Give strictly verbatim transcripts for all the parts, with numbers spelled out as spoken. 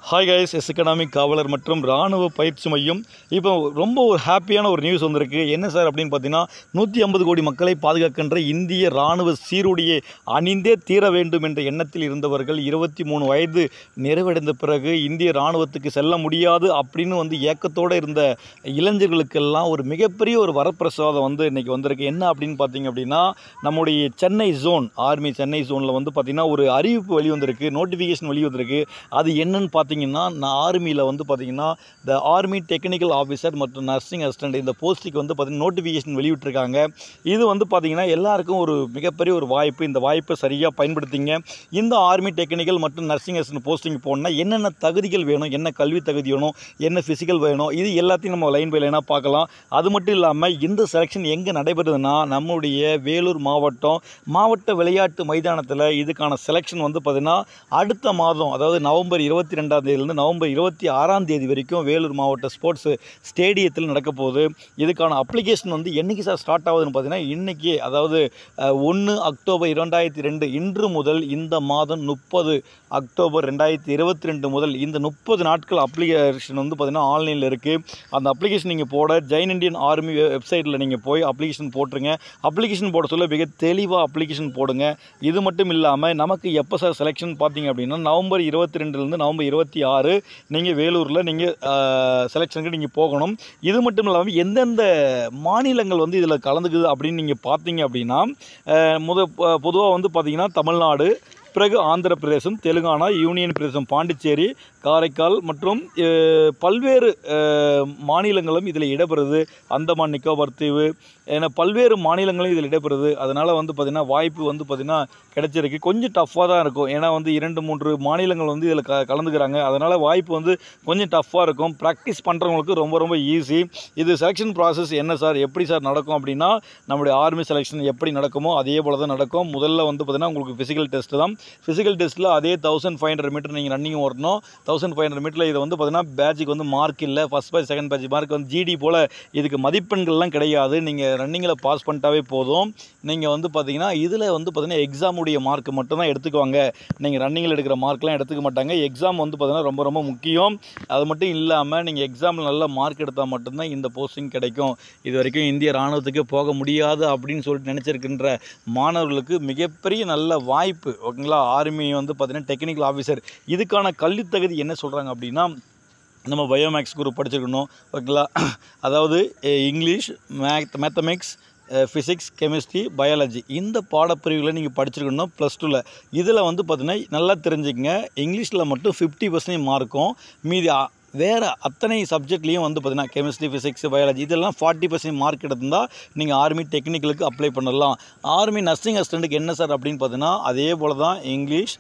Hi guys, S economic காவலர் மற்றும் இராணுவ பயிற்சி மையம். இப்போ ரொம்ப ஒரு ஹாப்பியான ஒரு நியூஸ் வந்திருக்கு. என்ன சார் அப்படின்னு பார்த்தீங்கன்னா, நூற்றி ஐம்பது கோடி மக்களை பாதுகாக்கின்ற இந்திய இராணுவ சீருடையை அணிந்தே தீர வேண்டும் என்ற எண்ணத்தில் இருந்தவர்கள் இருபத்தி மூணு வயது நிறைவடைந்த பிறகு இந்திய இராணுவத்துக்கு செல்ல முடியாது அப்படின்னு வந்து ஏக்கத்தோடு இருந்த இளைஞர்களுக்கெல்லாம் ஒரு மிகப்பெரிய ஒரு வரப்பிரசாதம் வந்து இன்றைக்கி வந்திருக்கு. என்ன அப்படின்னு பார்த்தீங்க அப்படின்னா, நம்முடைய சென்னை ஜோன் ஆர்மி சென்னை ஜோனில் வந்து பார்த்திங்கன்னா ஒரு அறிவிப்பு வெளிவந்திருக்கு, நோட்டிஃபிகேஷன் வெளிவந்திருக்கு. அது என்னன்னு பார்த்தீங்கன்னா, நான் ஆர்மியில் வந்து பார்த்திங்கன்னா த ஆர்மி டெக்னிக்கல் ஆஃபீஸர் மற்றும் நர்சிங் அசிஸ்டன்ட் இந்த போஸ்ட்டுக்கு வந்து பார்த்திங்கன்னா நோட்டிஃபிகேஷன் வெளியிட்டிருக்காங்க. இது வந்து பார்த்திங்கன்னா எல்லாருக்கும் ஒரு மிகப்பெரிய ஒரு வாய்ப்பு. இந்த வாய்ப்பை சரியாக பயன்படுத்திங்க. இந்த ஆர்மி டெக்னிக்கல் மற்றும் நர்சிங் அசிஸ்டன்ட் போஸ்டிங் போனால் என்னென்ன தகுதிகள் வேணும், என்ன கல்வி தகுதி வேணும், என்ன ஃபிசிக்கல் வேணும், இது எல்லாத்தையும் நம்ம லைன் பை லைனாக பார்க்கலாம். அது மட்டும் இல்லாமல் இந்த செலெக்ஷன் எங்கே நடைபெறுதுன்னா, நம்முடைய வேலூர் மாவட்டம் மாவட்ட விளையாட்டு மைதானத்தில் இதுக்கான செலெக்ஷன் வந்து பார்த்திங்கன்னா அடுத்த மாதம், அதாவது நவம்பர் இருபத்தி ரெண்டாம் தேதியிலிருந்து நவம்பர் இருபத்தி ஆறாம் தேதி வரைக்கும் வேலூர் மாவட்ட ஸ்போர்ட்ஸ் ஸ்டேடியத்தில் நடக்க போகுது. இதுக்கான அப்ளிகேஷன் வந்து என்றைக்கு சார் ஸ்டார்ட் ஆகுதுன்னு பார்த்தீங்கன்னா, இன்றைக்கி, அதாவது ஒன்று அக்டோபர் இரண்டாயிரத்தி ரெண்டு இன்று முதல் இந்த மாதம் முப்பது அக்டோபர் ரெண்டாயிரத்தி இருபத்தி ரெண்டு முதல் இந்த முப்பது நாட்கள் அப்ளிகேஷன் வந்து பார்த்திங்கன்னா ஆன்லைனில் இருக்குது. அந்த அப்ளிகேஷன் நீங்கள் போட ஜெயின் இண்டியன் ஆர்மி வெப்சைட்டில் நீங்கள் போய் அப்ளிகேஷன் போட்டுருங்க. அப்ளிகேஷன் போட சொல்ல மிக தெளிவாக அப்ளிகேஷன் போடுங்க. இது மட்டும் இல்லாமல் நமக்கு எப்போ சார் செலெக்ஷன் பார்த்தீங்க அப்படின்னா, நவம்பர் இருபத்தி ரெண்டுலேருந்து நவம்பர் இருபத்தி ஆறு நீங்கள் வேலூரில் நீங்கள் செலெக்ஷனுக்கு நீங்கள் போகணும். இது மட்டும் இல்லாமல் எந்தெந்த மாநிலங்கள் வந்து இதில் கலந்துக்குது அப்படின்னு நீங்கள் பார்த்தீங்க அப்படின்னா, முத பொதுவாக வந்து பார்த்திங்கன்னா தமிழ்நாடு, பிறகு ஆந்திர பிரதேசம், தெலுங்கானா, யூனியன் பிரதேசம், பாண்டிச்சேரி, காரைக்கால் மற்றும் பல்வேறு மாநிலங்களும் இதில் இடம்பெறுது. அந்தமான் நிக்கோபார் தீவு என பல்வேறு மாநிலங்களும் இதில் இடம்பெறுது. அதனால் வந்து பார்த்திங்கன்னா வாய்ப்பு வந்து பார்த்திங்கன்னா கிடச்சிருக்கு. கொஞ்சம் டஃப்பாக தான் இருக்கும். ஏன்னா வந்து இரண்டு மூன்று மாநிலங்கள் வந்து இதில் க கலந்துக்கிறாங்க. அதனால் வாய்ப்பு வந்து கொஞ்சம் டஃப்பாக இருக்கும். ப்ராக்டிஸ் பண்ணுறவங்களுக்கு ரொம்ப ரொம்ப ஈஸி. இது செலெக்ஷன் ப்ராசஸ் என்ன சார், எப்படி சார் நடக்கும் அப்படின்னா, நம்முடைய ஆர்மி செலெக்ஷன் எப்படி நடக்குமோ அதே போல் தான் நடக்கும். முதல்ல வந்து பார்த்திங்கன்னா உங்களுக்கு ஃபிசிக்கல் டெஸ்ட்டு தான். ஃபிசிக்கல் டெஸ்ட்டில் அதே தௌசண்ட் ஃபைவ் ஹண்ட்ரட் மீட்டர் நீங்கள் ரன்னிங் ஓடணும். தௌசண்ட் ஃபைவ் ஹண்ட்ரட் மீட்டரில் இதை வந்து பார்த்திங்கன்னா பேட்சுக்கு வந்து மார்க் இல்லை. First batch second batch mark வந்து ஜிடி போல் இதுக்கு மதிப்பெண்கள்லாம் கிடையாது. நீங்கள் ரன்னிங்கில் பாஸ் பண்ணிட்டாவே போதும். நீங்கள் வந்து பார்த்திங்கன்னா இதில் வந்து பார்த்திங்கன்னா எக்ஸாமுடைய மார்க் மட்டும் தான் எடுத்துக்குவாங்க. நீங்கள் ரன்னிங்கில் எடுக்கிற மார்க்லாம் எடுத்துக்க மாட்டாங்க. எக்ஸாம் வந்து பார்த்திங்கன்னா ரொம்ப ரொம்ப முக்கியம். அது மட்டும் இல்லாமல் நீங்கள் எக்ஸாமில் நல்ல மார்க் எடுத்தால் மட்டும்தான் இந்த போஸ்டிங் கிடைக்கும். இது வரைக்கும் இந்திய இராணுவத்துக்கு போக முடியாது அப்படின்னு சொல்லிட்டு நினச்சிருக்கின்ற மாணவர்களுக்கு மிகப்பெரிய நல்ல வாய்ப்பு. ஓகேங்களா? ஆர்மி வந்து பார்த்திங்கன்னா டெக்னிக்கல் ஆஃபீஸர் இதுக்கான கல்வி தகுதி என்ன சொல்கிறாங்க அப்படின்னா, நம்ம பயோமேக்ஸ் குரூப் படிச்சிருக்கணும். ஓகேங்களா? அதாவது English, math mathematics, physics, chemistry, biology இந்த பாடப்பிரிவுகளை நீங்கள் படிச்சிருக்கணும் ப்ளஸ் டூவில். இதில் வந்து பார்த்திங்கன்னா நல்லா தெரிஞ்சுக்கங்க, இங்கிலீஷில் மட்டும் ஃபிஃப்டி பர்சன்டேஜ் மார்க்கும், மீதி வேறு அத்தனை சப்ஜெக்ட்லேயும் வந்து பார்த்திங்கன்னா கெமிஸ்ட்ரி, ஃபிசிக்ஸ், பயாலஜி இதெல்லாம் ஃபார்ட்டி பர்சன்ட் மார்க் எடுத்திருந்தால் நீங்கள் ஆர்மி டெக்னிக்கலுக்கு அப்ளை பண்ணலாம். ஆர்மி நர்சிங் அசிஸ்டண்ட்டுக்கு என்ன சார் அப்படின்னு பார்த்தீங்கன்னா, அதே போல் தான் English,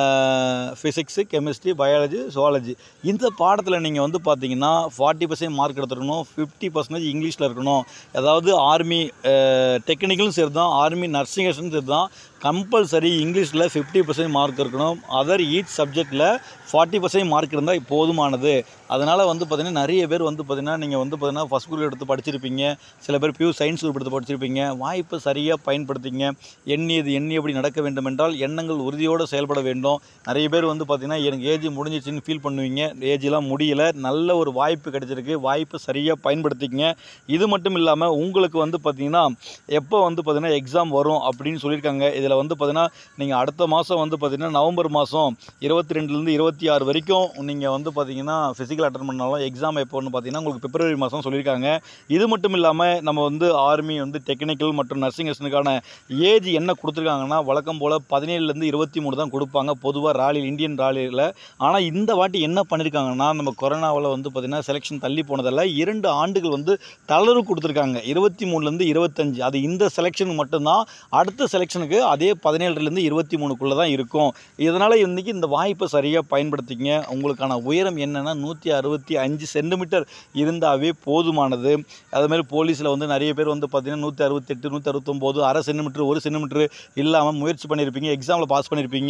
physics, chemistry, biology, zoology இந்த பாடத்தில் நீங்கள் வந்து பார்த்தீங்கன்னா ஃபார்ட்டி பர்சன்ட் மார்க் எடுத்துருக்கணும். ஃபிஃப்டி பர்சன்டேஜ் இங்கிலீஷில் இருக்கணும். அதாவது ஆர்மி டெக்னிக்கலும் சரி தான், ஆர்மி நர்சிங் அசிஸ்டன்ட் சரி தான், கம்பல்சரி இங்கிலீஷில் ஃபிஃப்டி பர்சன்ட் மார்க் இருக்கணும். அதர் ஈச் சப்ஜெக்டில் ஃபார்ட்டி பர்சன்ட் மார்க் இருந்தால் போதுமானது. அதனால் வந்து பார்த்திங்கன்னா நிறைய பேர் வந்து பார்த்திங்கன்னா நீங்கள் வந்து பார்த்திங்கன்னா ஃபஸ்ட் குரூப் எடுத்து படிச்சிருப்பீங்க. சில பேர் பியூ சயின்ஸ் குரூப் எடுத்து படிச்சிருப்பீங்க. வாய்ப்பை சரியாக பயன்படுத்திங்க. எண்ணியது எண்ணியபடி நடக்க வேண்டும் என்றால் எண்ணங்கள் உறுதியோடு செயல்பட வேண்டும். நிறைய பேர் வந்து பார்த்திங்கன்னா எனக்கு ஏஜ் முடிஞ்சிச்சின்னு ஃபீல் பண்ணுவீங்க. ஏஜெலாம் முடியல. நல்ல ஒரு வாய்ப்பு கிடைச்சிருக்கு. வாய்ப்பை சரியாக பயன்படுத்திக்கங்க. இது மட்டும் இல்லாமல் உங்களுக்கு வந்து பார்த்திங்கன்னா எப்போ வந்து பார்த்திங்கன்னா எக்ஸாம் வரும் அப்படின்னு சொல்லியிருக்காங்க. இதில் வந்து பார்த்திங்கன்னா நீங்கள் அடுத்த மாதம் வந்து பார்த்திங்கன்னா நவம்பர் மாதம் இருபத்தி ரெண்டுலேருந்து இருபத்தி ஆறு வரைக்கும் நீங்கள் வந்து பார்த்திங்கன்னா ஃபிசிக்கல் அட்டன் பண்ணாலும் எக்ஸாம் எப்போன்னு பார்த்திங்கன்னா உங்களுக்கு பிப்ரவரி மாதம் சொல்லியிருக்காங்க. இது மட்டும் இல்லாமல் நம்ம வந்து ஆர்மி வந்து டெக்னிக்கல் மற்றும் நர்சிங் அசிஸ்டன்ட்டுக்கான ஏஜ் என்ன கொடுத்துருக்காங்கன்னா, வழக்கம் போல் பதினேழுலேருந்து இருபத்தி மூணு தான் கொடுப்பாங்க பொதுவாக ராலியில், இந்தியன் ராலியில். ஆனால் இந்த வாட்டி என்ன பண்ணியிருக்காங்கன்னா, நம்ம கொரோனாவில் வந்து பார்த்திங்கன்னா செலெக்ஷன் தள்ளி போனதில் இரண்டு ஆண்டுகள் வந்து தளர்வு கொடுத்துருக்காங்க. இருபத்தி மூணுலேருந்து இருபத்தஞ்சு அது இந்த செலெக்ஷனுக்கு மட்டும்தான். அடுத்த செலெக்ஷனுக்கு அதே பதினேழுலேருந்து இருபத்தி மூணுக்குள்ளே தான் இருக்கும். இதனால் இன்றைக்கி இந்த வாய்ப்பை சரியாக பயன்படுத்திங்க. உங்களுக்கான உயரம் என்னென்னா நூற்றி அறுபத்தி அஞ்சு சென்டிமீட்டர் இருந்தாவே போதுமானது. அதுமாதிரி போலீஸில் வந்து நிறைய பேர் வந்து பார்த்திங்கன்னா நூற்றி அறுபத்தெட்டு நூற்றி அறுபத்தொம்போது அரை சென்டிமீட்டர் ஒரு சென்டிமீட்டர் இல்லாமல் முயற்சி பண்ணியிருப்பீங்க. எக்ஸாமில் பாஸ் பண்ணியிருப்பீங்க. அதனால்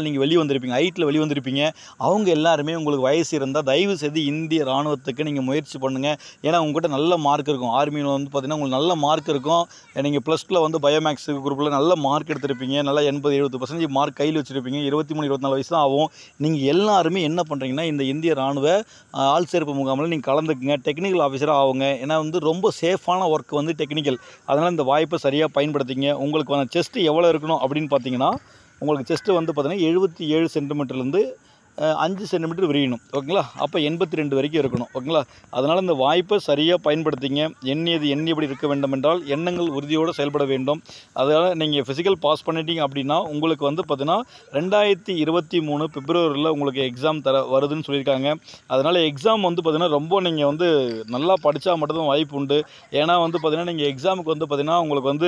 நீங்கள் வெளியே வந்திருப்பீங்க, ஹைட்டில் வெளியே வந்திருப்பீங்க. அவங்க எல்லாருமே உங்களுக்கு வயசு இருந்தால் தயவு செய்து இந்திய ராணுவத்துக்கு நீங்கள் முயற்சி பண்ணுங்கள். ஏன்னா உங்கள்கிட்ட நல்ல மார்க் இருக்கும். ஆர்மியில் வந்து பார்த்திங்கன்னா உங்களுக்கு நல்ல மார்க் இருக்கும். நீங்கள் ப்ளஸ் டூவில் வந்து பயோமேக்ஸ் குரூப்பில் நல்ல மார்க் எடுத்திருப்பீங்க. நல்லா எண்பது எழுபது பர்சன்டேஜ் மார்க் கையில் வச்சுருப்பீங்க. இருபத்தி மூணு இருபத்தி நாலு வயசு தான் ஆகும். நீங்கள் எல்லாருமே என்ன பண்ணுறீங்கன்னா இந்த இந்திய ராணுவ ஆள் சேர்ப்பு முகாமில் நீங்கள் கலந்துக்குங்க. டெக்னிக்கல் ஆஃபீஸராக ஆகுங்க. ஏன்னா வந்து ரொம்ப சேஃபான ஒர்க் வந்து டெக்னிக்கல். அதனால் இந்த வாய்ப்பை சரியாக பயன்படுத்திங்க. உங்களுக்கு செஸ்ட் எவ்வளோ இருக்கணும் அப்படின்னு பார்த்தீங்கன்னா உங்களுக்கு செஸ்ட்டு வந்து பார்த்தீங்கன்னா எழுபத்தி ஏழு சென்டிமீட்டர்லேருந்து அஞ்சு சென்டிமீட்டர் விரியணும். ஓகேங்களா? அப்போ எண்பத்தி ரெண்டு வரைக்கும் இருக்கணும். ஓகேங்களா? அதனால் இந்த வாய்ப்பை சரியாக பயன்படுத்திங்க. எண்ணியது எண்ணியபடி இருக்க வேண்டும் என்றால் எண்ணங்கள் உறுதியோடு செயல்பட வேண்டும். அதனால் நீங்கள் ஃபிசிக்கல் பாஸ் பண்ணிட்டீங்க அப்படின்னா உங்களுக்கு வந்து பார்த்தீங்கன்னா ரெண்டாயிரத்தி இருபத்தி மூணு பிப்ரவரியில் உங்களுக்கு எக்ஸாம் தர வருதுன்னு சொல்லியிருக்காங்க. அதனால் எக்ஸாம் வந்து பார்த்தீங்கன்னா ரொம்ப நீங்கள் வந்து நல்லா படித்தா மட்டும்தான் வாய்ப்பு உண்டு. ஏன்னா வந்து பார்த்தீங்கன்னா நீங்கள் எக்ஸாமுக்கு வந்து பார்த்தீங்கன்னா உங்களுக்கு வந்து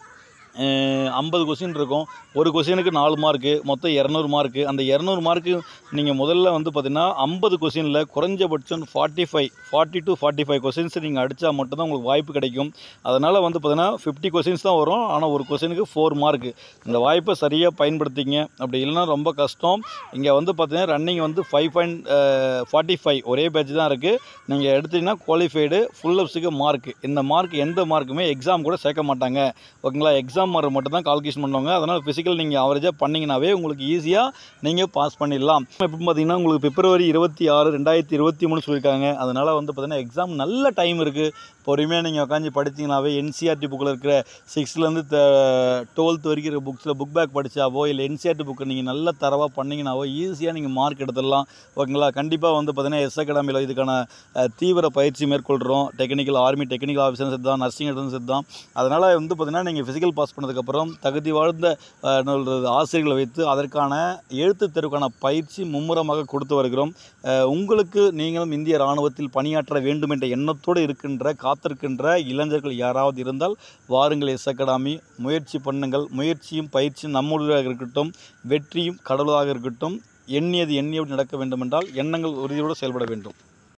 ஐம்பது கொஸ்டின் இருக்கும். ஒரு கொஸ்டினுக்கு நாலு மார்க்கு, மொத்தம் இரநூறு மார்க்கு. அந்த இரநூறு மார்க்கு நீங்கள் முதல்ல வந்து பார்த்திங்கன்னா ஐம்பது கொஸ்டினில் குறைஞ்சபட்சம் forty five forty to forty five questions நீங்கள் அடித்தா மட்டும்தான் உங்களுக்கு வாய்ப்பு கிடைக்கும். அதனால் வந்து பார்த்திங்கன்னா ஃபிஃப்டி கொஸ்டின்ஸ் தான் வரும். ஆனால் ஒரு கொஸ்டினுக்கு ஃபோர் மார்க்கு. இந்த வாய்ப்பை சரியாக பயன்படுத்திங்க. அப்படி இல்லைன்னா ரொம்ப கஷ்டம். இங்கே வந்து பார்த்திங்கன்னா ரன்னிங் வந்து ஃபைவ் பாயிண்ட் ஃபார்ட்டி ஃபைவ் ஒரே பேட்ச் தான் இருக்குது. நீங்கள் எடுத்திங்கன்னா குவாலிஃபைடு ஃபுல் அப்ஸுக்கு மார்க்கு. இந்த மார்க் எந்த மார்க்குமே எக்ஸாம் கூட சேர்க்க மாட்டாங்க. ஓகேங்களா? எக்ஸாம் மார்க் மட்டும் தான் கால்குலேஷன் பண்ணுவாங்க. அதனால் ஃபிசிக்கல் நீங்கள் அவரேஜாக பண்ணிங்கனாவே உங்களுக்கு ஈஸியாக நீங்கள் பாஸ் பண்ணிடலாம். இப்போ பார்த்தீங்கன்னா உங்களுக்கு பிப்ரவரி இருபத்தி ஆறு ரெண்டாயிரத்தி இருபத்தி மூணு சொல்லியிருக்காங்க. அதனால் வந்து பார்த்தீங்கன்னா எக்ஸாம் நல்ல டைம் இருக்குது. பொறுமையாக நீங்கள் உட்காந்து படிச்சிங்கனாவே என்சிஆர்டி புக்கில் இருக்கிற சிக்ஸ்த்லேருந்து டுவெல்த் வரைக்கும் இருக்கிற புக்ஸில் புக் பேக் படித்தாவோ இல்லை என்சிஆர்டி புக்கை நீங்கள் நல்ல தரவாக பண்ணிங்கனாவோ ஈஸியாக நீங்கள் மார்க் எடுத்துடலாம். ஓகேங்களா? கண்டிப்பாக வந்து பார்த்தீங்கன்னா எஸ் அகாடமியில் இதுக்கான தீவிர பயிற்சி மேற்கொள்கிறோம். டெக்னிக்கல் ஆர்மி டெக்னிக்கல் ஆஃபீஸரும் சரி தான், நர்சிங் எடுத்தும் சரி தான். அதனால் வந்து பார்த்திங்கன்னா நீங்கள் ஃபிசிக்கல் பாஸ் பண்ணதுக்கப்புறம் தகுதி வாழ்ந்த ஆசிரியர்களை வைத்து அதற்கான எழுத்து தேர்வுக்கான பயிற்சி மும்முரமாக கொடுத்து வருகிறோம். உங்களுக்கு நீங்களும் இந்திய இராணுவத்தில் பணியாற்ற வேண்டும் என்ற எண்ணத்தோடு இருக்கின்ற காத்திருக்கின்ற இளைஞர்கள் யாராவது இருந்தால் வாருங்கள் எஸ் அகாடமி. முயற்சி பண்ணுங்கள். முயற்சியும் பயிற்சியும் நம்முடையதாக இருக்கட்டும், வெற்றியும் கடவுளாக இருக்கட்டும். எண்ணியது எண்ணியபடி நடக்க வேண்டும் என்றால் எண்ணங்கள் உறுதியோடு செயல்பட வேண்டும்.